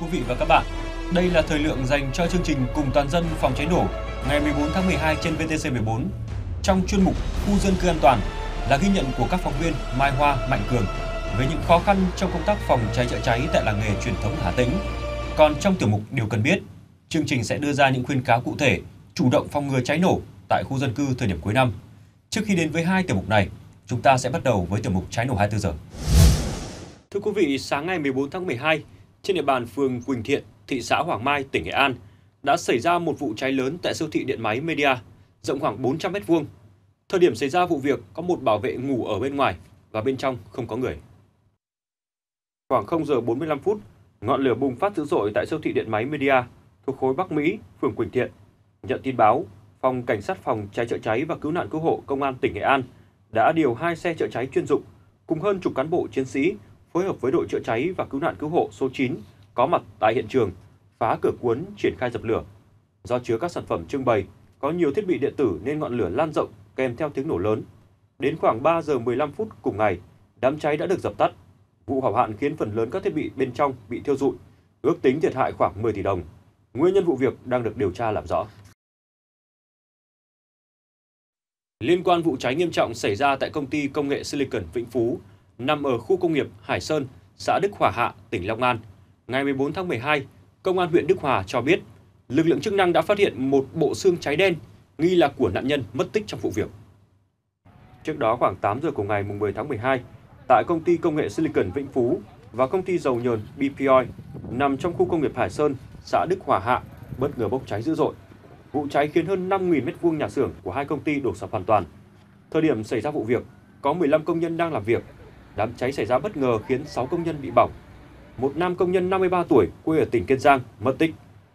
vị và các bạn. Đây là thời lượng dành cho chương trình Cùng toàn dân phòng cháy nổ ngày 14 tháng 12 trên VTC14. Trong chuyên mục Khu dân cư an toàn là ghi nhận của các phóng viên Mai Hoa, Mạnh Cường về những khó khăn trong công tác phòng cháy chữa cháy tại làng nghề truyền thống Hà Tĩnh. Còn trong tiểu mục Điều cần biết, chương trình sẽ đưa ra những khuyến cáo cụ thể chủ động phòng ngừa cháy nổ tại khu dân cư thời điểm cuối năm. Trước khi đến với hai tiểu mục này, chúng ta sẽ bắt đầu với tiểu mục Cháy nổ 24 giờ. Thưa quý vị, sáng ngày 14 tháng 12, trên địa bàn phường Quỳnh Thiện, thị xã Hoàng Mai, tỉnh Nghệ An đã xảy ra một vụ cháy lớn tại siêu thị điện máy Media, rộng khoảng 400 m². Thời điểm xảy ra vụ việc, có một bảo vệ ngủ ở bên ngoài và bên trong không có người. Khoảng 0 giờ 45 phút, ngọn lửa bùng phát dữ dội tại siêu thị điện máy Media thuộc khối Bắc Mỹ, phường Quỳnh Thiện. Nhận tin báo, Phòng Cảnh sát phòng cháy chữa cháy và cứu nạn cứu hộ Công an tỉnh Nghệ An đã điều 2 xe chữa cháy chuyên dụng cùng hơn chục cán bộ chiến sĩ phối hợp với đội chữa cháy và cứu nạn cứu hộ số 9 có mặt tại hiện trường, phá cửa cuốn triển khai dập lửa. Do chứa các sản phẩm trưng bày, có nhiều thiết bị điện tử nên ngọn lửa lan rộng kèm theo tiếng nổ lớn. Đến khoảng 3 giờ 15 phút cùng ngày, đám cháy đã được dập tắt. Vụ hỏa hoạn khiến phần lớn các thiết bị bên trong bị thiêu rụi, ước tính thiệt hại khoảng 10 tỷ đồng. Nguyên nhân vụ việc đang được điều tra làm rõ. Liên quan vụ cháy nghiêm trọng xảy ra tại công ty công nghệ Silicon Vĩnh Phú, nằm ở khu công nghiệp Hải Sơn, xã Đức Hòa Hạ, tỉnh Long An, ngày 14 tháng 12, Công an huyện Đức Hòa cho biết, lực lượng chức năng đã phát hiện một bộ xương cháy đen, nghi là của nạn nhân mất tích trong vụ việc. Trước đó khoảng 8 giờ của ngày 10 tháng 12, tại công ty công nghệ Silicon Vĩnh Phú và công ty dầu nhờn BP Oil nằm trong khu công nghiệp Hải Sơn, xã Đức Hòa Hạ, bất ngờ bốc cháy dữ dội. Vụ cháy khiến hơn 5.000 m² nhà xưởng của hai công ty đổ sập hoàn toàn. Thời điểm xảy ra vụ việc, có 15 công nhân đang làm việc. Đám cháy xảy ra bất ngờ khiến 6 công nhân bị bỏng. Một nam công nhân 53 tuổi quê ở tỉnh Kiên Giang mất tích.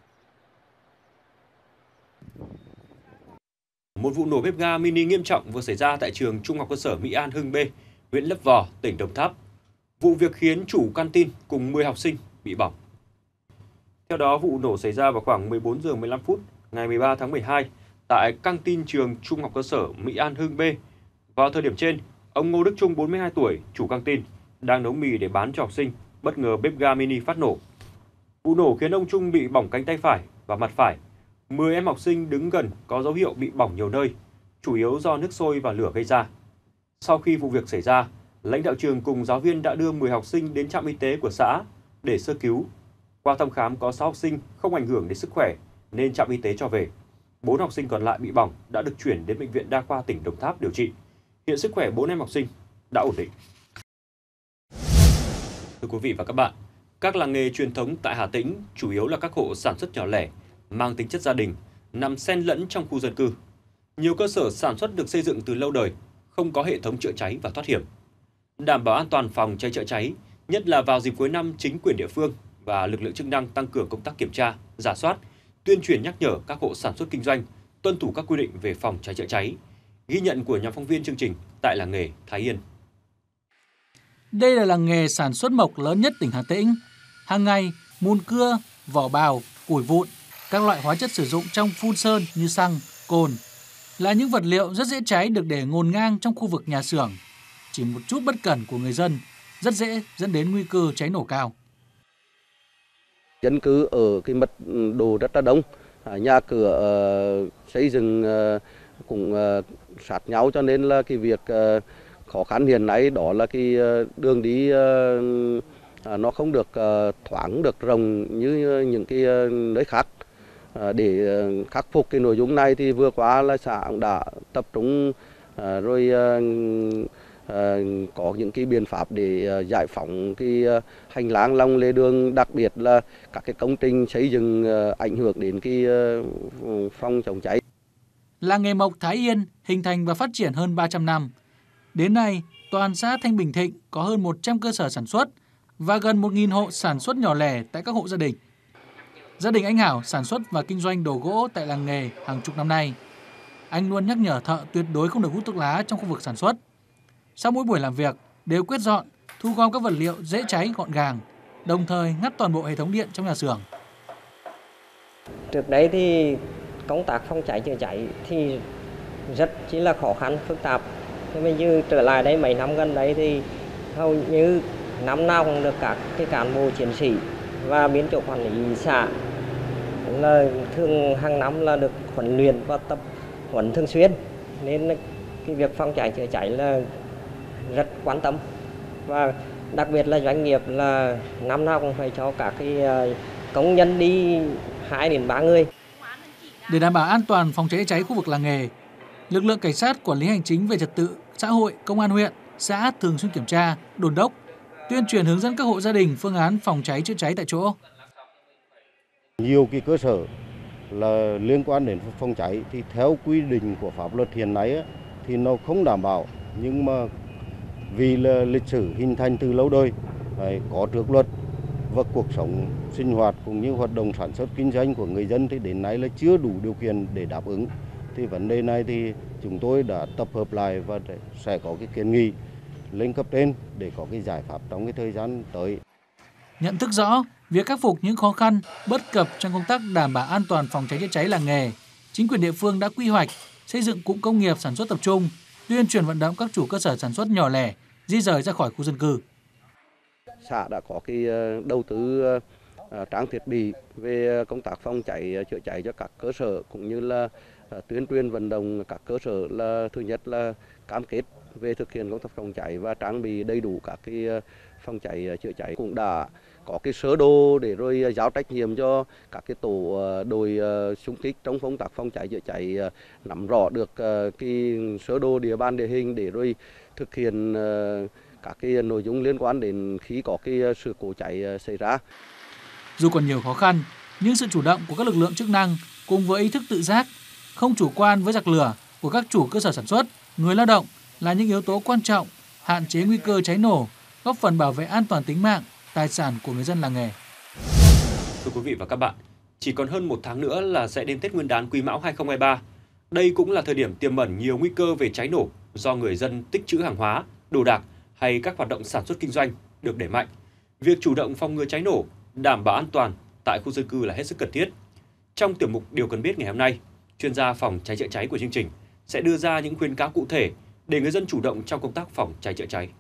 Một vụ nổ bếp ga mini nghiêm trọng vừa xảy ra tại trường Trung học cơ sở Mỹ An Hưng B, huyện Lấp Vò, tỉnh Đồng Tháp. Vụ việc khiến chủ canteen cùng 10 học sinh bị bỏng. Theo đó, vụ nổ xảy ra vào khoảng 14 giờ 15 phút ngày 13 tháng 12 tại canteen trường Trung học cơ sở Mỹ An Hưng B. Vào thời điểm trên, ông Ngô Đức Trung 42 tuổi, chủ canteen, đang nấu mì để bán cho học sinh, bất ngờ bếp ga mini phát nổ. Vụ nổ khiến ông Trung bị bỏng cánh tay phải và mặt phải. 10 em học sinh đứng gần có dấu hiệu bị bỏng nhiều nơi, chủ yếu do nước sôi và lửa gây ra. Sau khi vụ việc xảy ra, lãnh đạo trường cùng giáo viên đã đưa 10 học sinh đến trạm y tế của xã để sơ cứu. Qua thăm khám có 6 học sinh không ảnh hưởng đến sức khỏe nên trạm y tế cho về. 4 học sinh còn lại bị bỏng đã được chuyển đến Bệnh viện Đa khoa tỉnh Đồng Tháp điều trị. Hiện sức khỏe 4 em học sinh đã ổn định. Thưa quý vị và các bạn, các làng nghề truyền thống tại Hà Tĩnh chủ yếu là các hộ sản xuất nhỏ lẻ, mang tính chất gia đình, nằm xen lẫn trong khu dân cư. Nhiều cơ sở sản xuất được xây dựng từ lâu đời, không có hệ thống chữa cháy và thoát hiểm. Đảm bảo an toàn phòng cháy chữa cháy, nhất là vào dịp cuối năm, chính quyền địa phương và lực lượng chức năng tăng cường công tác kiểm tra, rà soát, tuyên truyền nhắc nhở các hộ sản xuất kinh doanh tuân thủ các quy định về phòng cháy chữa cháy. Ghi nhận của nhóm phóng viên chương trình tại làng nghề Thái Yên. Đây là làng nghề sản xuất mộc lớn nhất tỉnh Hà Tĩnh. Hàng ngày, mùn cưa, vỏ bào, củi vụn, các loại hóa chất sử dụng trong phun sơn như xăng, cồn là những vật liệu rất dễ cháy được để ngổn ngang trong khu vực nhà xưởng. Chỉ một chút bất cẩn của người dân rất dễ dẫn đến nguy cơ cháy nổ cao. Dân cư ở cái mật độ rất là đông, nhà cửa xây dựng cũng sát nhau, cho nên là cái việc khó khăn hiện nay đó là cái đường đi nó không được thoáng, được rộng như những cái nơi khác. Để khắc phục cái nội dung này thì vừa qua là xã đã tập trung rồi có những cái biện pháp để giải phóng cái hành lang lòng lề đường, đặc biệt là các cái công trình xây dựng ảnh hưởng đến cái phòng chống cháy. Làng nghề mộc Thái Yên hình thành và phát triển hơn 300 năm. Đến nay, toàn xã Thanh Bình Thịnh có hơn 100 cơ sở sản xuất và gần 1.000 hộ sản xuất nhỏ lẻ tại các hộ gia đình. Gia đình anh Hảo sản xuất và kinh doanh đồ gỗ tại làng nghề hàng chục năm nay. Anh luôn nhắc nhở thợ tuyệt đối không được hút thuốc lá trong khu vực sản xuất. Sau mỗi buổi làm việc, đều quét dọn, thu gom các vật liệu dễ cháy gọn gàng, đồng thời ngắt toàn bộ hệ thống điện trong nhà xưởng. Trước đây thì công tác phòng cháy chữa cháy thì rất chỉ là khó khăn, phức tạp. Nhưng như trở lại đây mấy năm gần đây thì hầu như năm nào cũng được các cái cán bộ chiến sĩ và biên chỗ quản lý xã là thường hàng năm là được huấn luyện và tập huấn thường xuyên, nên cái việc phòng cháy chữa cháy là rất quan tâm, và đặc biệt là doanh nghiệp là năm nào cũng phải cho các cái công nhân đi 2 đến 3 người. Để đảm bảo an toàn phòng cháy chữa cháy khu vực làng nghề, lực lượng cảnh sát quản lý hành chính về trật tự xã hội, công an huyện, xã thường xuyên kiểm tra, đôn đốc, tuyên truyền hướng dẫn các hộ gia đình phương án phòng cháy chữa cháy tại chỗ. Nhiều cái cơ sở là liên quan đến phòng cháy thì theo quy định của pháp luật hiện nay thì nó không đảm bảo, nhưng mà vì là lịch sử hình thành từ lâu đời, có trước luật và cuộc sống sinh hoạt cũng như hoạt động sản xuất kinh doanh của người dân thì đến nay là chưa đủ điều kiện để đáp ứng. Thì vấn đề này thì chúng tôi đã tập hợp lại và sẽ có cái kiến nghị lên cấp trên để có cái giải pháp trong cái thời gian tới. Nhận thức rõ việc khắc phục những khó khăn, bất cập trong công tác đảm bảo an toàn phòng cháy chữa cháy làng nghề, chính quyền địa phương đã quy hoạch xây dựng cụm công nghiệp sản xuất tập trung, tuyên truyền vận động các chủ cơ sở sản xuất nhỏ lẻ di rời ra khỏi khu dân cư. Xã đã có cái đầu tư trang thiết bị về công tác phòng cháy chữa cháy cho các cơ sở, cũng như là tuyên truyền vận động các cơ sở là thứ nhất là cam kết về thực hiện công tác phòng cháy và trang bị đầy đủ các cái phòng cháy chữa cháy, cũng đã có cái sơ đồ để rồi giao trách nhiệm cho các cái tổ đội xung kích trong công tác phòng cháy chữa cháy, nắm rõ được cái sơ đồ địa bàn địa hình để rồi thực hiện các cái nội dung liên quan đến khi có cái sự cố cháy xảy ra. Dù còn nhiều khó khăn, nhưng sự chủ động của các lực lượng chức năng cùng với ý thức tự giác, không chủ quan với giặc lửa của các chủ cơ sở sản xuất, người lao động là những yếu tố quan trọng hạn chế nguy cơ cháy nổ, góp phần bảo vệ an toàn tính mạng, tài sản của người dân làng nghề. Thưa quý vị và các bạn, chỉ còn hơn 1 tháng nữa là sẽ đến Tết Nguyên đán Quý Mão 2023. Đây cũng là thời điểm tiềm ẩn nhiều nguy cơ về cháy nổ do người dân tích trữ hàng hóa, đồ đạc hay các hoạt động sản xuất kinh doanh được đẩy mạnh. Việc chủ động phòng ngừa cháy nổ, đảm bảo an toàn tại khu dân cư là hết sức cần thiết. Trong tiểu mục Điều cần biết ngày hôm nay, chuyên gia phòng cháy chữa cháy của chương trình sẽ đưa ra những khuyến cáo cụ thể để người dân chủ động trong công tác phòng cháy chữa cháy.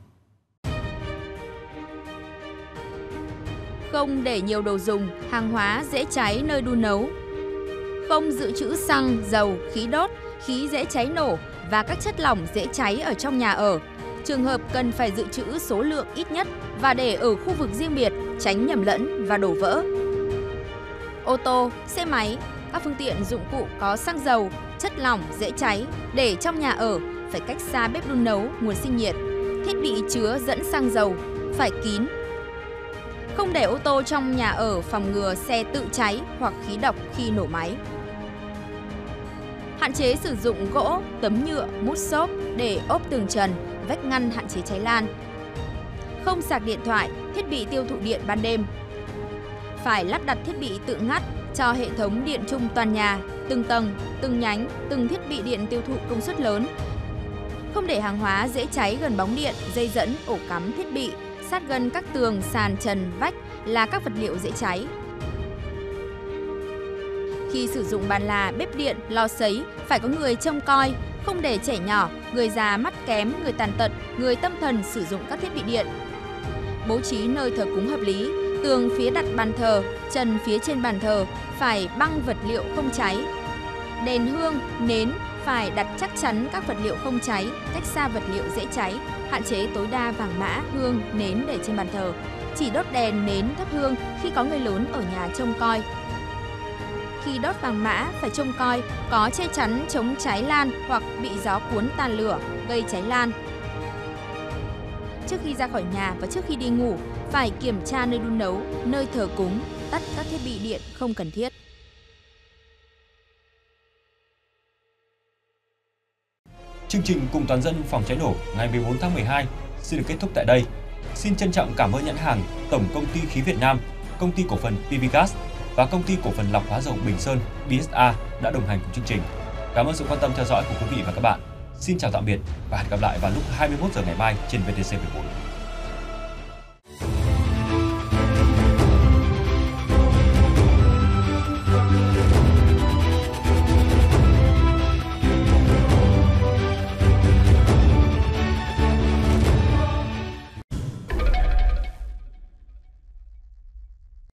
Không để nhiều đồ dùng, hàng hóa dễ cháy nơi đun nấu. Không dự trữ xăng, dầu, khí đốt, khí dễ cháy nổ và các chất lỏng dễ cháy ở trong nhà ở. Trường hợp cần phải dự trữ số lượng ít nhất và để ở khu vực riêng biệt, tránh nhầm lẫn và đổ vỡ. Ô tô, xe máy, các phương tiện dụng cụ có xăng dầu, chất lỏng dễ cháy để trong nhà ở phải cách xa bếp đun nấu, nguồn sinh nhiệt. Thiết bị chứa dẫn xăng dầu phải kín. Không để ô tô trong nhà ở phòng ngừa xe tự cháy hoặc khí độc khi nổ máy. Hạn chế sử dụng gỗ, tấm nhựa, mút xốp để ốp tường trần, vách ngăn hạn chế cháy lan. Không sạc điện thoại, thiết bị tiêu thụ điện ban đêm. Phải lắp đặt thiết bị tự ngắt cho hệ thống điện chung toàn nhà, từng tầng, từng nhánh, từng thiết bị điện tiêu thụ công suất lớn. Không để hàng hóa dễ cháy gần bóng điện, dây dẫn, ổ cắm thiết bị, sát gần các tường, sàn, trần, vách là các vật liệu dễ cháy. Khi sử dụng bàn là, bếp điện, lò sấy phải có người trông coi, không để trẻ nhỏ, người già mắt kém, người tàn tật, người tâm thần sử dụng các thiết bị điện. Bố trí nơi thờ cúng hợp lý, tường phía đặt bàn thờ, trần phía trên bàn thờ phải băng vật liệu không cháy. Đèn hương, nến phải đặt chắc chắn các vật liệu không cháy, cách xa vật liệu dễ cháy, hạn chế tối đa vàng mã, hương, nến để trên bàn thờ. Chỉ đốt đèn, nến, thắp hương khi có người lớn ở nhà trông coi. Khi đốt vàng mã phải trông coi có che chắn chống cháy lan hoặc bị gió cuốn tàn lửa gây cháy lan. Trước khi ra khỏi nhà và trước khi đi ngủ phải kiểm tra nơi đun nấu, nơi thờ cúng, tắt các thiết bị điện không cần thiết. Chương trình Cùng toàn dân phòng cháy nổ ngày 14 tháng 12 xin được kết thúc tại đây. Xin trân trọng cảm ơn nhãn hàng Tổng Công ty Khí Việt Nam, Công ty Cổ phần PVGas và Công ty Cổ phần Lọc hóa dầu Bình Sơn BSA đã đồng hành cùng chương trình. Cảm ơn sự quan tâm theo dõi của quý vị và các bạn. Xin chào tạm biệt và hẹn gặp lại vào lúc 21 giờ ngày mai trên VTC14.